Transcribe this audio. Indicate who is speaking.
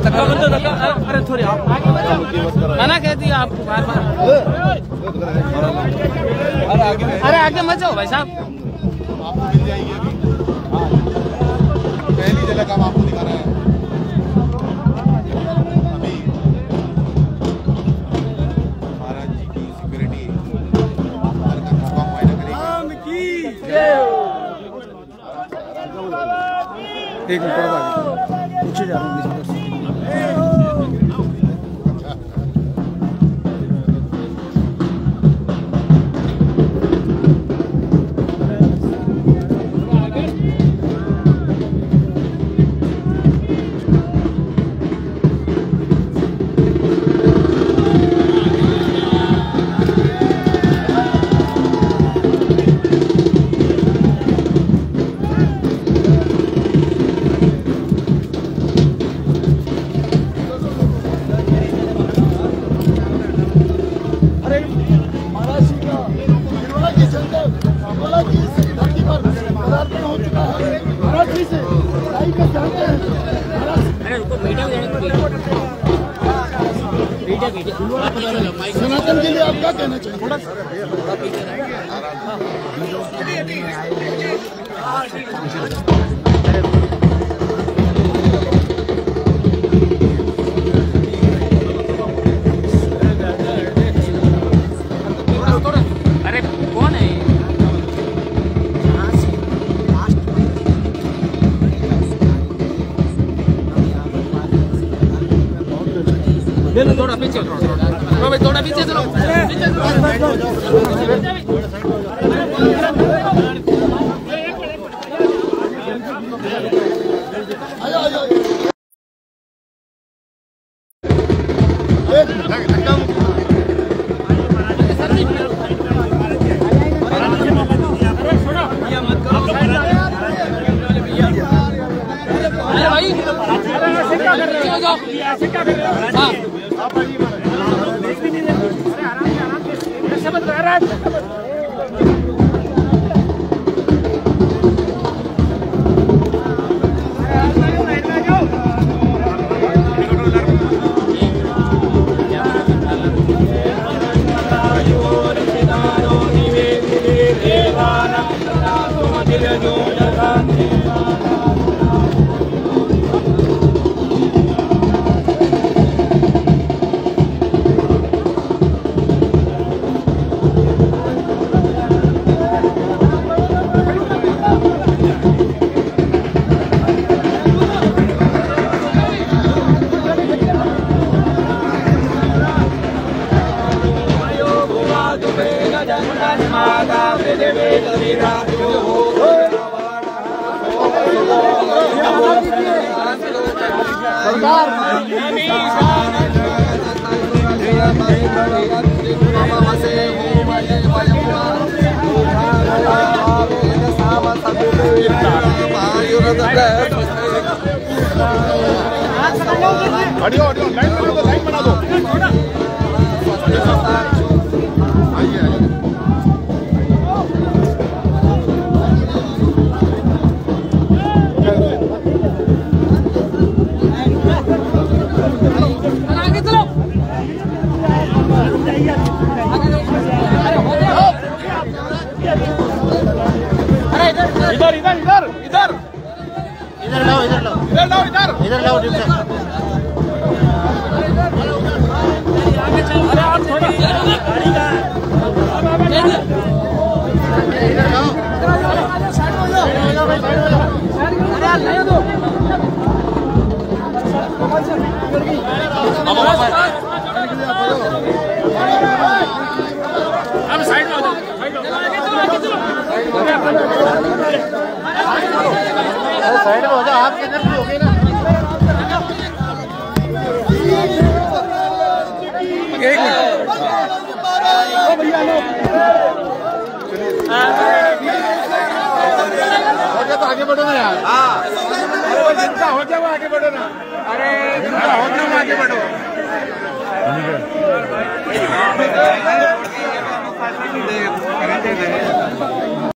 Speaker 1: अरे थोड़ी आप मना कह दिया आपको बार बार। अरे आगे मत जाओ भाई साहब,
Speaker 2: आपको मिल जाएगी अभी। पहली जगह काम आपको दिखाना है अभी। महाराज जी की सिक्योरिटी मौका मुआयना करेगी।
Speaker 3: एक मिनट पीछे जा रहा हूँ।
Speaker 2: सनातन के लिए आप क्या कहना चाहिए?
Speaker 1: अरे कौन है? थोड़ा पीछे थोड़ा पीछे चलो।
Speaker 2: ऑडियो ऑडियो लाइन बना दो। इधर इधर इधर इधर इधर लाओ इधर लाओ इधर लाओ इधर इधर लाओ अरे आप थोड़ा गाड़ी का इधर लाओ साइड में जाओ अरे यार ले दो अब साइड में जाओ साइड में हो जाओ। आप किधर भी होगे ना। एक मिनट भैया लो हो गया तो आगे बढ़ो ना यार। अरे जिनका हो जाओ आगे बढ़ो ना। अरे जिनका हो जाओ आगे बढ़ो।